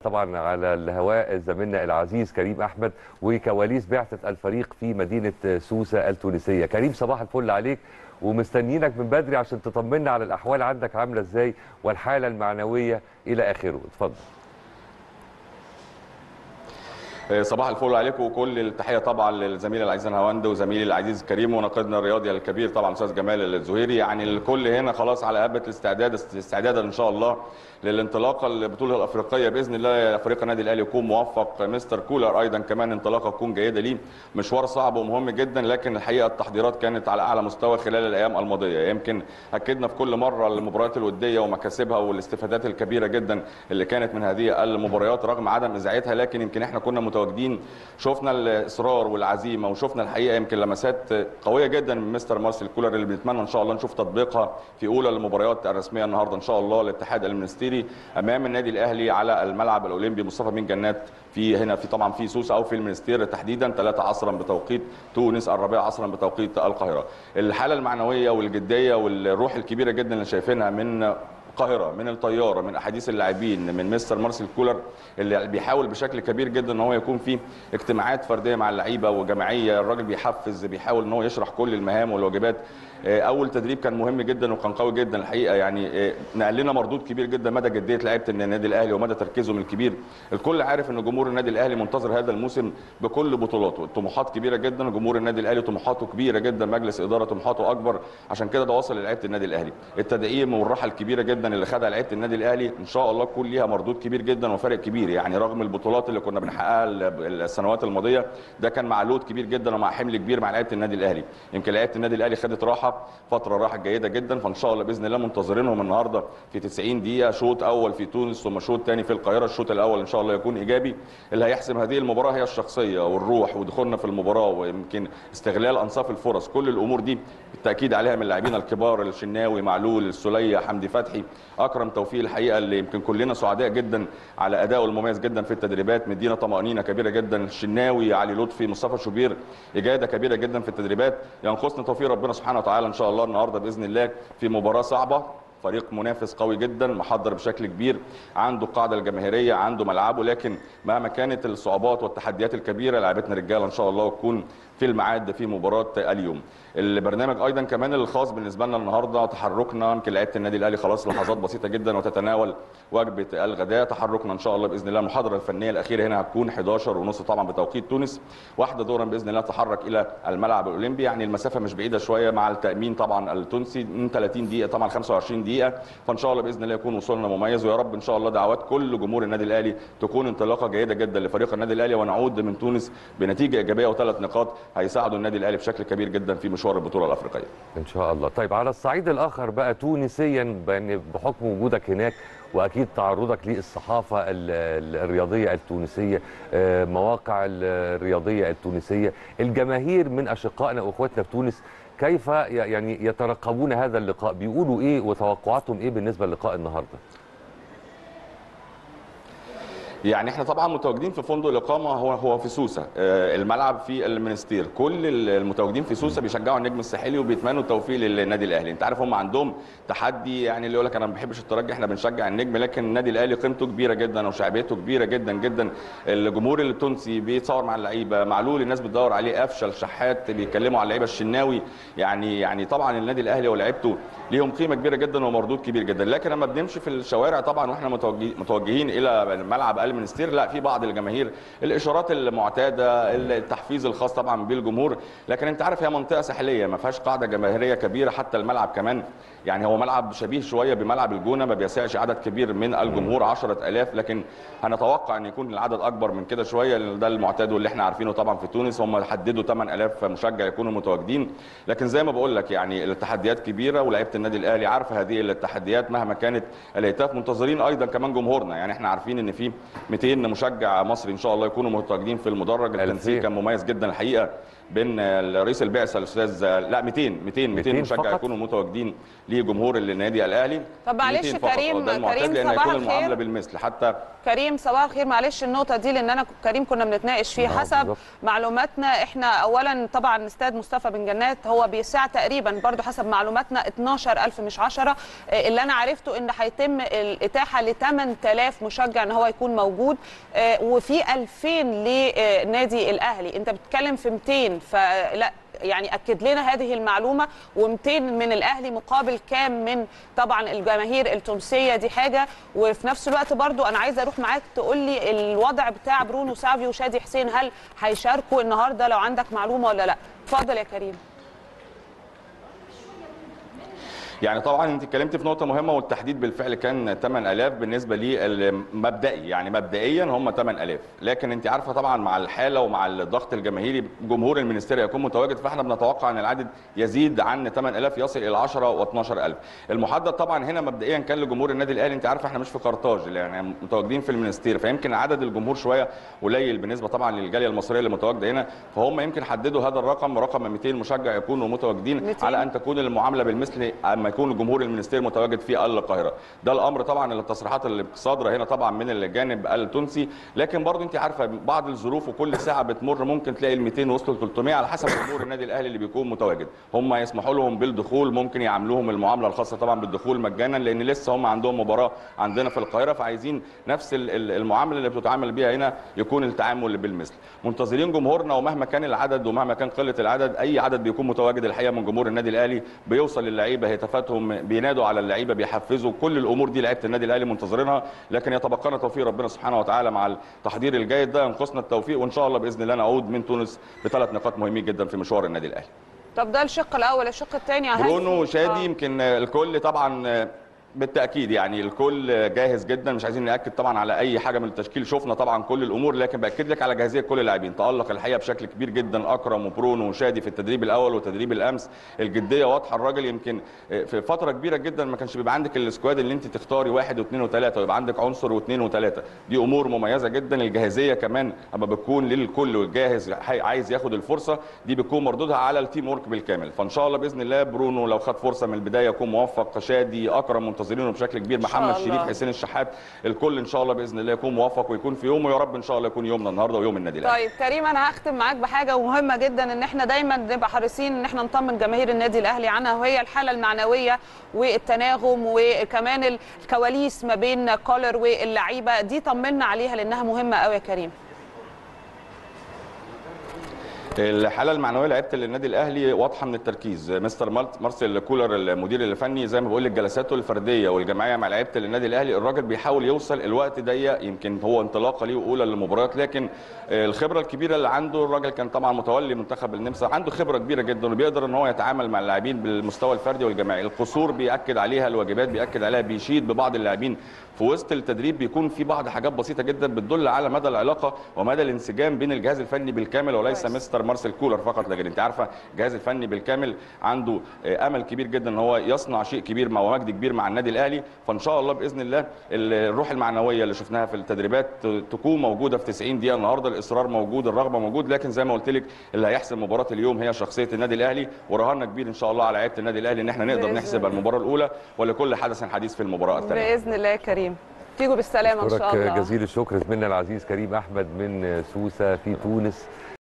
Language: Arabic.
طبعا على الهواء زميلنا العزيز كريم احمد وكواليس بعثه الفريق في مدينه سوسه التونسيه. كريم صباح الفل عليك، ومستنيينك من بدري عشان تطمنا على الاحوال عندك عامله ازاي والحاله المعنويه الى اخره. اتفضل. صباح الفل عليكم وكل التحيه طبعا للزميل العزيز هواند وزميلي العزيز كريم وناقدنا الرياضي الكبير طبعا استاذ جمال الزهيري. يعني الكل هنا خلاص على هبه استعدادا ان شاء الله للانطلاقه البطوله الافريقيه باذن الله. فريق النادي الاهلي يكون موفق، مستر كولر ايضا كمان انطلاقه تكون جيده ليه. مشوار صعب ومهم جدا، لكن الحقيقه التحضيرات كانت على اعلى مستوى خلال الايام الماضيه. يمكن اكدنا في كل مره المباريات الوديه ومكاسبها والاستفادات الكبيره جدا اللي كانت من هذه المباريات رغم عدم اذاعتها، لكن يمكن احنا كنا متواجدين، شفنا الاصرار والعزيمه وشفنا الحقيقه يمكن لمسات قويه جدا من مستر مارسيل كولر اللي بنتمنى ان شاء الله نشوف تطبيقها في اولى المباريات الرسميه النهارده ان شاء الله للاتحاد المنستيري امام النادي الاهلي على الملعب الاولمبي مصطفى بن جنات في طبعا في سوسه او في المنستير تحديدا 3 عصرا بتوقيت تونس، 4 عصرا بتوقيت القاهره. الحاله المعنويه والجديه والروح الكبيره جدا اللي شايفينها من القاهره، من الطياره، من احاديث اللاعبين، من مستر مارسيل كولر اللي بيحاول بشكل كبير جدا ان هو يكون في اجتماعات فرديه مع اللعيبه وجماعيه. الراجل بيحفز، بيحاول ان هو يشرح كل المهام والواجبات. اول تدريب كان مهم جدا وكان قوي جدا الحقيقه، يعني نقل لنا مردود كبير جدا مدى جديه لعيبه النادي الاهلي ومدى تركيزهم الكبير. الكل عارف ان جمهور النادي الاهلي منتظر هذا الموسم بكل بطولاته، الطموحات كبيره جدا، جمهور النادي الاهلي طموحاته كبيره جدا، مجلس اداره طموحاته اكبر، عشان كده ده وصل للعيبه النادي الاهلي. التدعيم والراحه الكبيره جدا اللي خدها لعيبه النادي الاهلي ان شاء الله تكون ليها مردود كبير جدا وفارق كبير. يعني رغم البطولات اللي كنا بنحققها السنوات الماضيه، ده كان مع لود كبير جدا ومع حمل كبير مع لعيبه النادي الاهلي. يمكن لعيبه النادي الاهلي خدت راحه، فتره راحه جيده جدا، فان شاء الله باذن الله منتظرينهم النهارده في 90 دقيقه، شوط اول في تونس ثم شوط ثاني في القاهره. الشوط الاول ان شاء الله يكون ايجابي. اللي هيحسم هذه المباراه هي الشخصيه والروح ودخولنا في المباراه ويمكن استغلال انصاف الفرص. كل الامور دي بالتاكيد عليها من اللاعبين الكبار، الشناوي، معلول، السوليه، حمدي فتحي، اكرم توفيق الحقيقه اللي يمكن كلنا سعداء جدا على ادائه المميز جدا في التدريبات، مدينا طمانينه كبيره جدا. الشناوي، علي لطفي، مصطفى شوبير، اجاده كبيره جدا في التدريبات. ينقصنا توفيق ربنا سبحانه وتعالى ان شاء الله النهارده باذن الله في مباراه صعبه. فريق منافس قوي جدا، محضر بشكل كبير، عنده القاعده الجماهيريه، عنده ملعبه، لكن مهما كانت الصعوبات والتحديات الكبيره لعيبتنا رجاله ان شاء الله وتكون في الميعاد في مباراه اليوم. البرنامج ايضا كمان الخاص بالنسبه لنا النهارده تحركنا، يمكن لعيبه النادي الاهلي خلاص لحظات بسيطه جدا وتتناول وجبه الغداء. تحركنا ان شاء الله باذن الله المحاضره الفنيه الاخيره هنا هتكون 11:30 طبعا بتوقيت تونس، 1 ظهرا باذن الله تحرك الى الملعب الاولمبي. يعني المسافه مش بعيده شويه مع التامين طبعا التونسي، من 30 دقيقه طبعا 25 دقيقه، فان شاء الله باذن الله يكون وصولنا مميز. ويا رب ان شاء الله دعوات كل جمهور النادي الاهلي تكون انطلاقه جيده جدا لفريق النادي الاهلي، ونعود من تونس بنتيجه ايجابيه و3 نقاط هيساعدوا النادي الاهلي بشكل كبير جدا في مشوار البطوله الافريقيه ان شاء الله. طيب على الصعيد الاخر بقى تونسيا، بحكم وجودك هناك واكيد تعرضك للصحافه الرياضيه التونسيه، مواقع الرياضيه التونسيه، الجماهير من اشقائنا واخواتنا في تونس كيف يعني يترقبون هذا اللقاء؟ بيقولوا ايه وتوقعاتهم ايه بالنسبه للقاء النهارده؟ يعني احنا طبعا متواجدين في فندق الاقامه هو في سوسه، الملعب في المنستير. كل المتواجدين في سوسه بيشجعوا النجم الساحلي وبيتمنوا التوفيق للنادي الاهلي. انت عارف هم عندهم تحدي، يعني اللي يقول لك انا ما بحبش الترجي احنا بنشجع النجم، لكن النادي الاهلي قيمته كبيره جدا وشعبيته كبيره جدا جدا. الجمهور التونسي بيتصور مع اللعيبه، معلول الناس بتدور عليه، افشل، شحات بيتكلموا على اللعيبه، الشناوي. يعني طبعا النادي الاهلي ولاعيبته ليهم قيمه كبيره جدا ومردود كبير جدا. لكن لما بنمشي في الشوارع طبعا واحنا متوجهين الى ملعب المنستير، لا في بعض الجماهير الاشارات المعتاده، التحفيز الخاص طبعا بالجمهور، لكن انت عارف هي منطقه ساحليه ما فيهاش قاعده جماهيريه كبيره. حتى الملعب كمان يعني هو ملعب شبيه شويه بملعب الجونه، ما بيسعش عدد كبير من الجمهور 10,000، لكن هنتوقع ان يكون العدد اكبر من كده شويه، لان ده المعتاد واللي احنا عارفينه طبعا في تونس. هم حددوا 8,000 مشجع يكونوا متواجدين، لكن زي ما بقول لك يعني التحديات كبيره ولاعيبه النادي الاهلي عارفه هذه التحديات مهما كانت الهتاف. منتظرين ايضا كمان جمهورنا، يعني احنا عارفين ان في 200 مشجع مصري ان شاء الله يكونوا متواجدين في المدرج. التنسيق كان مميز جدا الحقيقه بين رئيس البعثه الاستاذ 200 مشجع يكونوا متواجدين لجمهور النادي الاهلي. طب معلش كريم لان يكون المعامله بالمثل. حتى كريم صباح الخير، معلش النقطه دي لان انا كريم كنا بنتناقش فيه. حسب معلوماتنا احنا اولا طبعا استاد مصطفى بن جنات هو بيسع تقريبا برضو حسب معلوماتنا 12,000 مش 10. اللي انا عرفته ان هيتم الاتاحه ل 8,000 مشجع ان هو يكون موجود، وفي 2000 لنادي الاهلي. انت بتتكلم في 200، فلا يعني اكد لنا هذه المعلومه. و200 من الاهلي مقابل كام من طبعا الجماهير التونسيه؟ دي حاجه. وفي نفس الوقت برضو انا عايزه اروح معاك تقول لي الوضع بتاع برونو سافيو وشادي حسين، هل هيشاركوا النهارده؟ لو عندك معلومه ولا لا اتفضل يا كريم. يعني طبعا انت اتكلمت في نقطه مهمه، والتحديد بالفعل كان 8000 بالنسبه لي مبدئي، يعني مبدئيا هم 8000، لكن انت عارفه طبعا مع الحاله ومع الضغط الجماهيري جمهور المنستير يكون متواجد، فاحنا بنتوقع ان العدد يزيد عن 8000 يصل الى 10 و12000. المحدد طبعا هنا مبدئيا كان لجمهور النادي الاهلي. انت عارفه احنا مش في قرطاج، يعني متواجدين في المنستير، فيمكن عدد الجمهور شويه قليل بالنسبه طبعا للجاليه المصريه اللي متواجده هنا، فهم يمكن حددوا هذا الرقم 200 مشجع يكونوا متواجدين 200. على ان تكون المعامله بالمثل اما يكون الجمهور المنستير متواجد في القاهره. ده الامر طبعا التصريحات اللي صادره هنا طبعا من الجانب التونسي، لكن برضو انت عارفه بعض الظروف وكل ساعه بتمر ممكن تلاقي ال 200 وصلوا 300 على حسب جمهور النادي الاهلي اللي بيكون متواجد. هم يسمحوا لهم بالدخول، ممكن يعاملوهم المعامله الخاصه طبعا بالدخول مجانا، لان لسه هم عندهم مباراه عندنا في القاهره، فعايزين نفس المعامله اللي بتتعامل بيها هنا يكون التعامل بالمثل. منتظرين جمهورنا، ومهما كان العدد ومهما كان قله العدد، اي عدد بيكون متواجد الحقيقه من جمهور النادي الاهلي بيوصل للعيبه، هتافاتهم بينادوا على اللعيبه، بيحفزوا، كل الامور دي لعيبه النادي الاهلي منتظرينها. لكن يتبقى توفيق ربنا سبحانه وتعالى مع التحضير الجيد ده، ينقصنا التوفيق، وان شاء الله باذن الله نعود من تونس ب3 نقاط مهمين جدا في مشوار النادي الاهلي. طب ده الشق الاول. الشق الثاني برونو وشادي يمكن الكل طبعا بالتاكيد يعني الكل جاهز جدا، مش عايزين ناكد طبعا على اي حاجه من التشكيل، شفنا طبعا كل الامور، لكن باكد لك على جاهزيه كل اللاعبين. تالق الحقيقه بشكل كبير جدا اكرم وبرونو وشادي في التدريب الاول وتدريب الامس، الجديه واضحه. الراجل يمكن في فتره كبيره جدا ما كانش بيبقى عندك السكواد اللي انت تختاري 1 و2 و3 ويبقى عندك عنصر و2 و3، دي امور مميزه جدا. الجاهزيه كمان اما بتكون للكل والجاهز عايز ياخد الفرصه دي بتكون مردودها على التيم ورك بالكامل. فان شاء الله باذن الله برونو لو خد فرصه من البدايه يكون موفق، شادي اكرم منتظرينه بشكل كبير، محمد شريف، حسين الشحات، الكل ان شاء الله باذن الله يكون موفق ويكون في يومه، يا رب ان شاء الله يكون يومنا النهارده ويوم النادي الاهلي. طيب كريم انا هختم معاك بحاجه مهمه جدا، ان احنا دايما نبقى حريصين ان احنا نطمن جماهير النادي الاهلي عنها، وهي الحاله المعنويه والتناغم وكمان الكواليس ما بين كولر واللعيبه دي، طمنا عليها لانها مهمه قوي يا كريم. الحاله المعنويه لعيبه النادي الاهلي واضحه من التركيز. مستر مارسيل كولر المدير الفني زي ما بقول لك جلساته الفرديه والجماعيه مع لعيبه النادي الاهلي، الراجل بيحاول يوصل الوقت ضيق، يمكن هو انطلاقه ليه واولى للمباريات، لكن الخبره الكبيره اللي عنده، الراجل كان طبعا متولي منتخب النمسا، عنده خبره كبيره جدا وبيقدر ان هو يتعامل مع اللاعبين بالمستوى الفردي والجماعي. القصور بياكد عليها، الواجبات بياكد عليها، بيشيد ببعض اللاعبين في وسط التدريب، بيكون في بعض حاجات بسيطه جدا بتدل على مدى العلاقه ومدى الانسجام بين الجهاز الفني بالكامل وليس مستر مارسيل كولر فقط. لكن انت عارفه الجهاز الفني بالكامل عنده امل كبير جدا ان هو يصنع شيء كبير ومجد كبير مع النادي الاهلي. فان شاء الله باذن الله الروح المعنويه اللي شفناها في التدريبات تكون موجوده في 90 دقيقه النهارده، الاصرار موجود، الرغبه موجود، لكن زي ما قلت لك اللي هيحسم مباراه اليوم هي شخصيه النادي الاهلي، ورهاننا كبير ان شاء الله على لعيبه النادي الاهلي ان احنا نقدر نحسب المباراه الاولى، ولكل حدث حديث في المباراه الثانيه باذن الله. يا كريم تيجوا بالسلامه ان شاء الله. جزيل الشكر زميلنا العزيز كريم احمد من سوسه في تونس.